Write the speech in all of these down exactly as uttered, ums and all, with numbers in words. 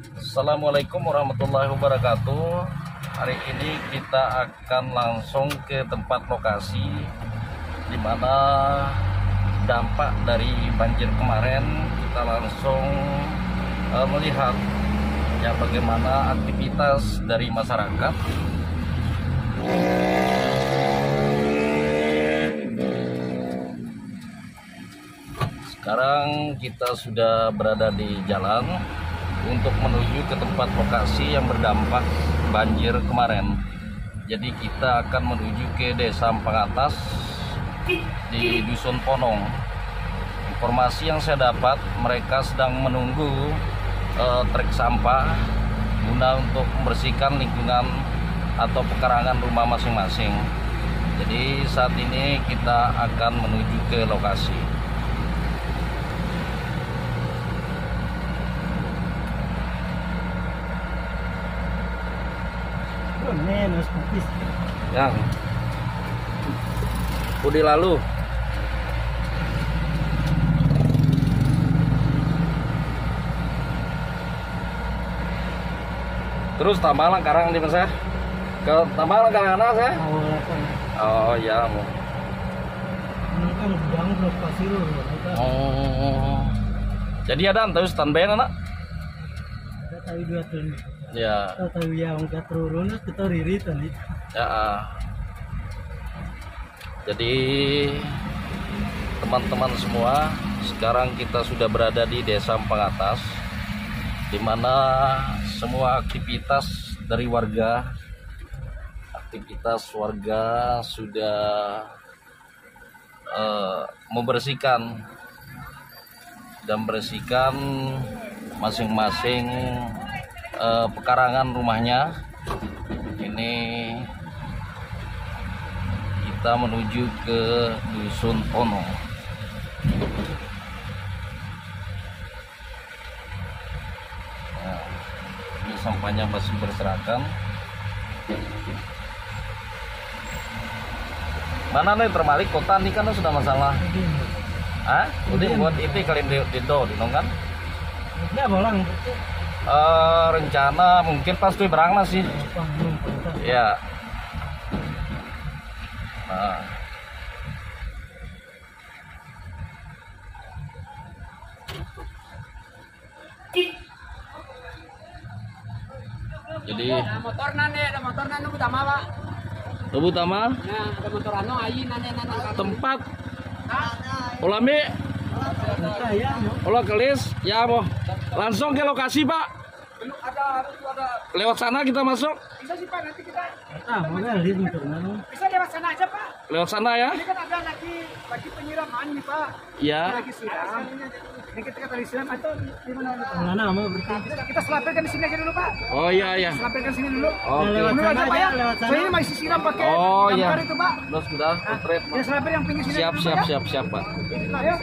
Assalamualaikum warahmatullahi wabarakatuh. Hari ini kita akan langsung ke tempat lokasi di mana dampak dari banjir kemarin. Kita langsung uh, melihat ya bagaimana aktivitas dari masyarakat. Sekarang kita sudah berada di jalan untuk menuju ke tempat lokasi yang berdampak banjir kemarin. Jadi kita akan menuju ke Desa Pangatas di Dusun Ponong. Informasi yang saya dapat, mereka sedang menunggu uh, trek sampah guna untuk membersihkan lingkungan atau pekarangan rumah masing-masing. Jadi saat ini kita akan menuju ke lokasi. Yang Budi lalu terus Tambalang karang di mana ke Tambalang karang mana saya? Oh ya mau. Oh. Jadi ada terus standby anak? Tahu dua tahun. Ya. Tahu ya angkat turun kita riri tadi. Ya. Jadi teman-teman semua, sekarang kita sudah berada di Desa Pangatas, di mana semua aktivitas dari warga, aktivitas warga sudah uh, membersihkan dan membersihkan masing-masing uh, pekarangan rumahnya. Ini kita menuju ke Dusun Ponong. Nah, ini sampahnya masih berserakan. Mana nih terbalik kota ini kan sudah masalah. Ah, udah buat itu kalian di Dido, di kan? Ya bolang. Uh, rencana mungkin pasti berangkat sih. Ya. Nah. Jadi motor nane, ada motor nane utama pak. Tubuh utama. Nah, ada motor anu ayi nane nane. Tempat. Ulami. Ya, Olah kelis, ya boh. Langsung ke lokasi pak. Belum ada, harus ada. Lewat sana kita masuk. Bisa sih pak, nanti kita. ah mana lihat motor nano. Bisa lewat sana aja pak. Lewat sana ya. Ini kan ada lagi, lagi penyiraman nih pak. Ya. Lagi siram. Ini kita kata siram atau di mana? Mana mau berarti? Kita, kita selapirkan di sini aja dulu pak. Oh iya iya. Selapirkan sini dulu. Oke. Lewat Menurut sana aja pak aja, ya. lewat sana. Saya ini masih siram pakai Oh iya. damkar itu pak. Terus sudah potret. Ya selapir yang pinggir sini. Siap dulu, siap Pak, ya. siap siap pak. Ayo.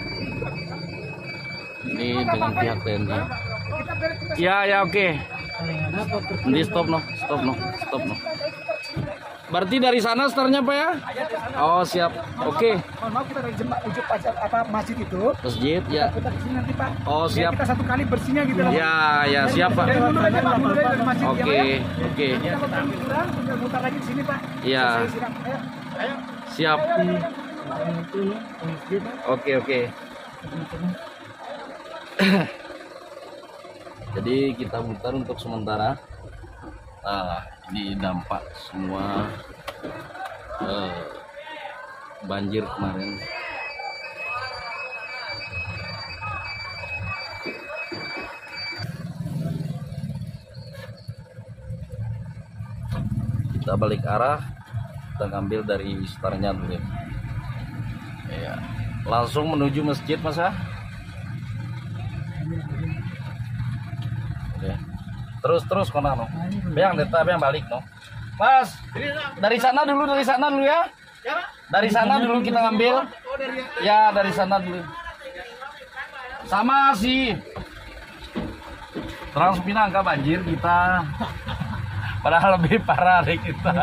Ini dengan pihak T N I. Kita beres tugas. Ya ya oke. Ada apa? Di stop no, stop no, stop no. Berarti dari sana startnya pak ya? Oh siap. Oke. Mohon maaf kita dari jemaah ujuk pajak apa masjid itu. Masjid ya. Kita ke sini nanti pak. Oh Biar siap. kita satu kali bersihnya gitu loh. Ya ya siap pak. Dari mundur aja pak, mundur aja dari masjid. Oke ya, Pak, ya. oke. Kita potong kurang, tinggal mutar lagi di sini pak. Ya. Saya siram. Ayo, ayo. Siap. Itu masjid. Oke oke. Jadi kita mutar untuk sementara. Nah, ini dampak semua eh, banjir kemarin. Kita balik arah, kita ngambil dari startnya dulu. Ya, langsung menuju masjid mas ya. Ya. Terus terus kona no. Biang deta biang balik no. Mas, dari sana dulu dari sana dulu ya. Dari sana dulu kita ngambil. Ya dari sana dulu. Sama sih. Trans Pinang nggak banjir kita. Padahal lebih parah dari kita.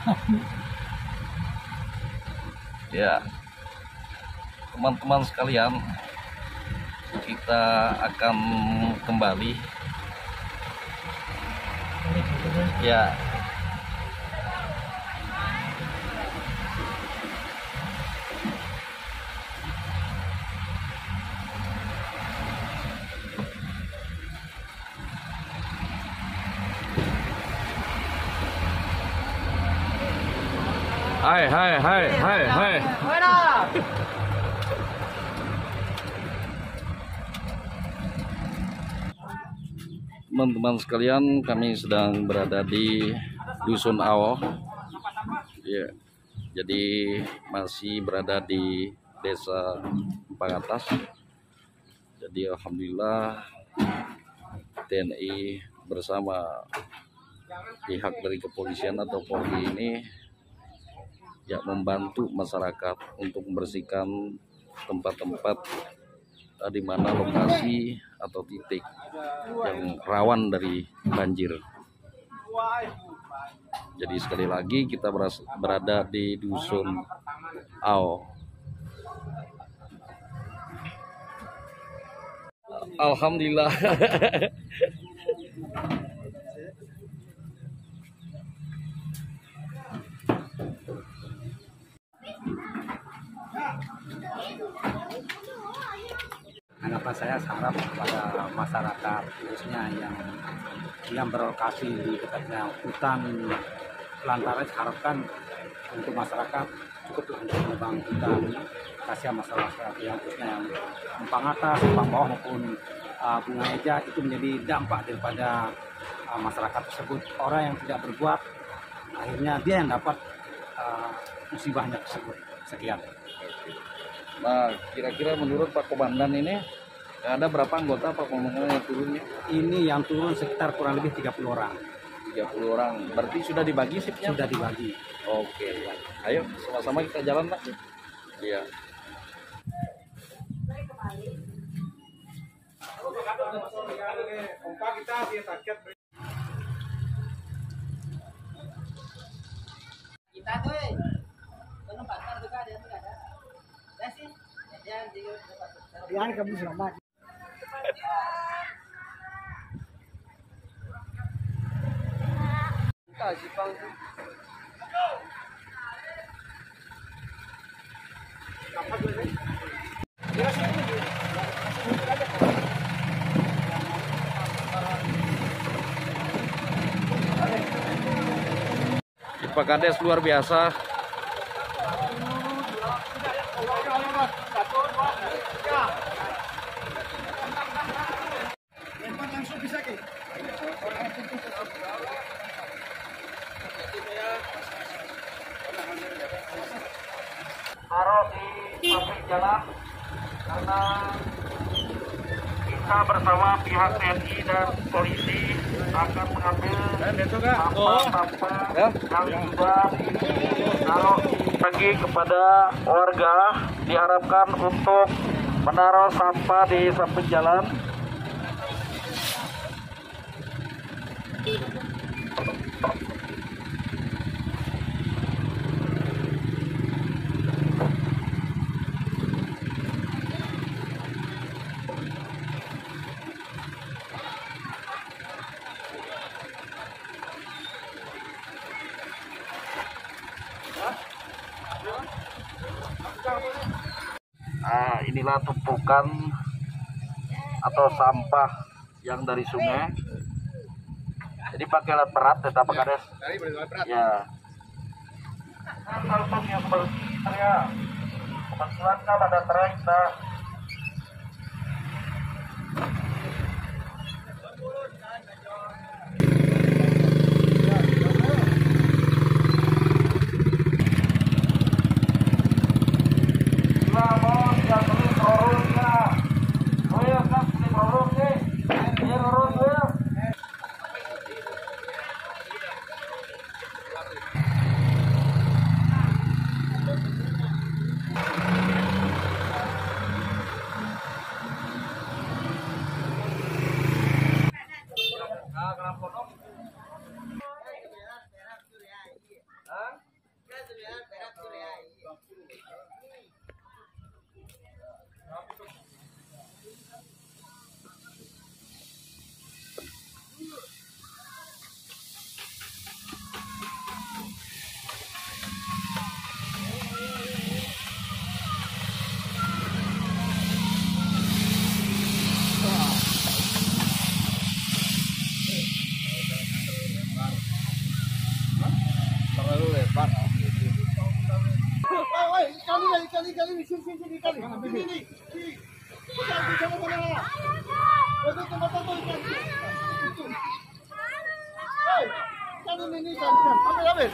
Ya, teman-teman sekalian, kita akan kembali Ya. Hai hai hai hai hai. Teman-teman sekalian, kami sedang berada di Dusun Ao. Ya, jadi masih berada di Desa Pangatas. Jadi alhamdulillah T N I bersama pihak dari kepolisian atau Polri ini ya membantu masyarakat untuk membersihkan tempat-tempat eh, di mana lokasi atau titik yang rawan dari banjir. Jadi sekali lagi kita berada di Dusun Ao. Alhamdulillah. Harapan saya harap kepada masyarakat khususnya yang yang berlokasi di dekatnya hutan lantaran harapkan untuk masyarakat cukup untuk menebang hutan, kasihan masyarakat yang khususnya yang Empang atas, Empang bawah maupun uh, Bunga Eja itu menjadi dampak daripada uh, masyarakat tersebut. Orang yang tidak berbuat akhirnya dia yang dapat uh, musibahnya tersebut. Sekian. Nah, kira-kira menurut Pak Komandan ini ada berapa anggota Pak Komandan yang turunnya? Ini yang turun sekitar kurang lebih tiga puluh orang. tiga puluh orang. Berarti sudah dibagi shiftnya? Sudah dibagi. Oke. Ayo sama-sama kita jalan, Pak. Iya. Kita tuh, kalau pasar juga ada yang ada. Ya sih, ya di yang kamu selamat. Kasih pang. Pak Kades luar biasa. Taruh di pabrik jalan karena kita bersama pihak T N I dan polisi akan mengambil sampah-sampah yang sudah ditaruh bagi kepada warga, diharapkan untuk menaruh sampah di samping jalan. Nah, inilah tumpukan atau sampah yang dari sungai. Jadi pakai alat berat, tetap Pak Kades. Ya. Salpung yang bersih, ya. Kebetulan kan ada trek, nah. kali, sini, sini, sini kali. Sini, sini. Sini. Jangan, jangan, jangan. Betul, betul, betul, betul. Itu. Hei, kan ini, ini, kan, kan. Ambil, ambil.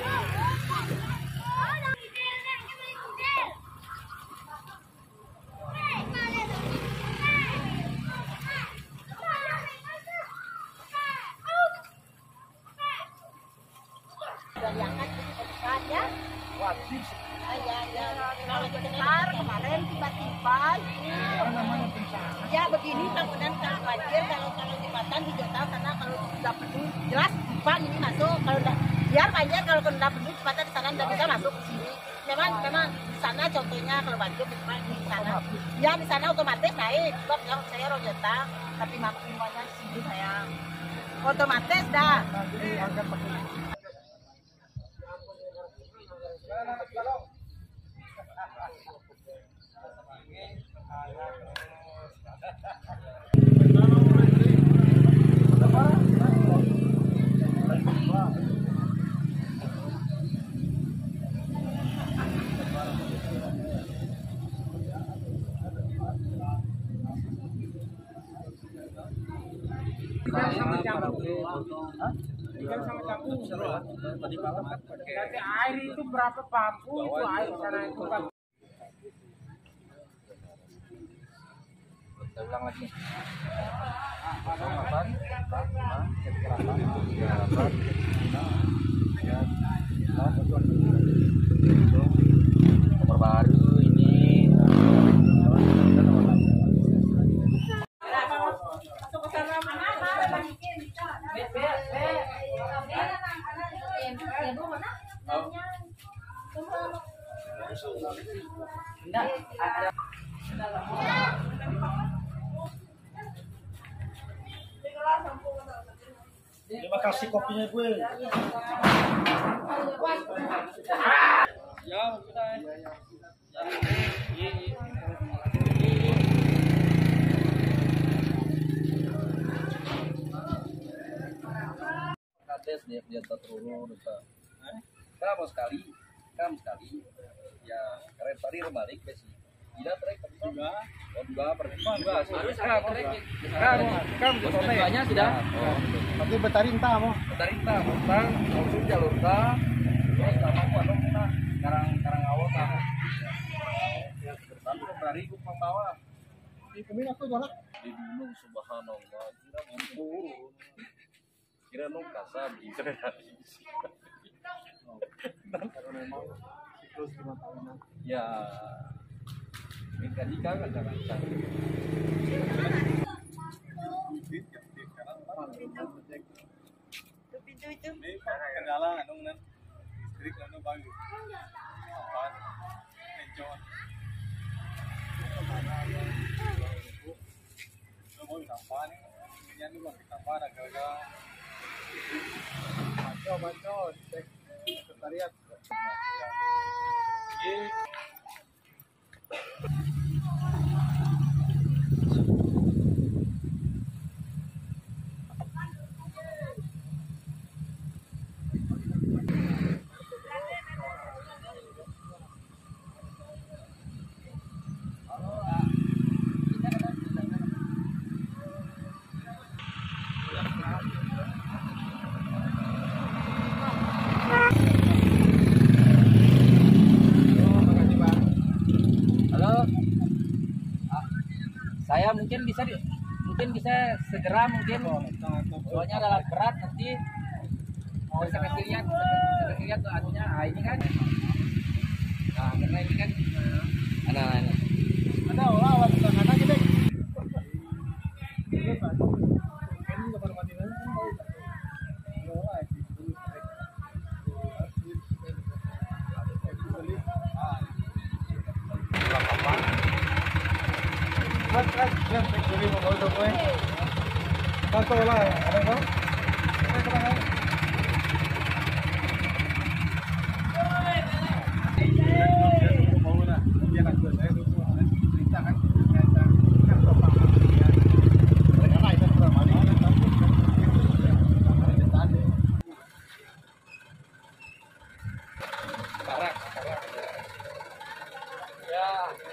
Wajib. Ya, ya, kalau besar kemarin tiba-tiba ya begini kemudian kalau banjir kalau kalau jembatan di Jota sana kalau sudah penuh jelas pipa ini masuk kalau udah biar banjir kalau udah penuh jembatan di sana tidak bisa masuk ke sini memang memang di sana contohnya kalau banjir di sana ya di sana otomatis naik sebab yang saya orang Jota tapi maksimumnya di sini saya otomatis dah. Sama campur. Ikan sama campur. Tadi malam kan pakai Nanti air itu berapa pampu itu air sana itu kan. Saya ulang lagi. Nomor baru ini. Terima kasih kopinya gue. Ya, sudah. Kades dia dia terurun udah. Kamu sekali, kamu sekali. Ya, keren tadi remalik besi. Tidak trek juga. Oh, dua pertemuan dua. Harus kamu trek. Kamu, kamu banyak sudah. Oh, Tapi betarinta mau. Betarinta, Mustang, langsung jalur ta. Terus sama aku anu kita karang karang awal ta. Ya, bertantu dari ku pembawa. Di kemana tuh jalan? Di gunung subhanallah, kira ampun. Kira nu kasar di kira. Karena memang siklus lima tahunan. Ya. Jika jika kan jangan. Pintu itu Kendala anu nan. Listrik anu bagus. Apa? Encon. Mau sampah nih. Ini anu bang sampah ada gagal. Baco baco cek sekretariat. Ye. Halo, Ah, saya mungkin bisa di- mungkin bisa segera mungkin soalnya adalah berat nanti bisa kasih lihat bisa kasih lihat tuh anunya ah, ini kan nah karena ini kan anak ini Ada orang awak kita mana gitu. Kantor lah, ada kan? Karak, karak. Ya,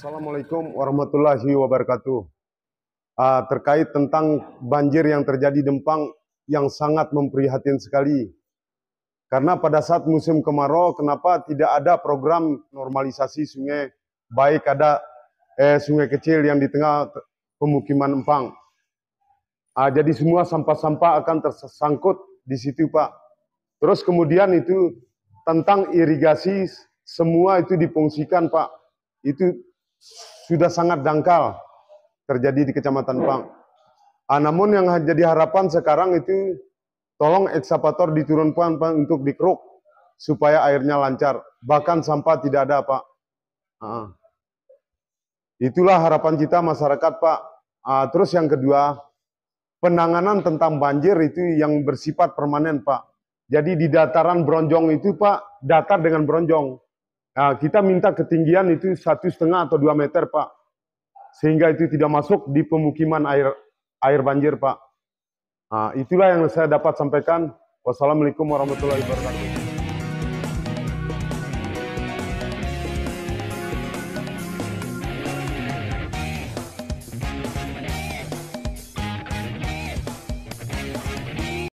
Assalamualaikum warahmatullahi wabarakatuh. Uh, terkait tentang banjir yang terjadi di Dempang yang sangat memprihatin sekali. Karena pada saat musim kemarau, kenapa tidak ada program normalisasi sungai, baik ada eh, sungai kecil yang di tengah pemukiman Empang. Uh, jadi semua sampah-sampah akan tersangkut di situ, Pak. Terus kemudian itu tentang irigasi, semua itu difungsikan, Pak. Itu sudah sangat dangkal terjadi di Kecamatan Pang. Ah, namun yang jadi harapan sekarang itu tolong ekskavator diturunkan, Pak, untuk dikeruk supaya airnya lancar. Bahkan sampah tidak ada, Pak. Ah. Itulah harapan kita masyarakat, Pak. Ah, terus yang kedua, penanganan tentang banjir itu yang bersifat permanen, Pak. Jadi di dataran Bronjong itu, Pak, datar dengan Bronjong. Nah, kita minta ketinggian itu satu setengah atau dua meter, Pak, sehingga itu tidak masuk di pemukiman air air banjir, Pak. Nah, itulah yang saya dapat sampaikan. Wassalamualaikum warahmatullahi wabarakatuh.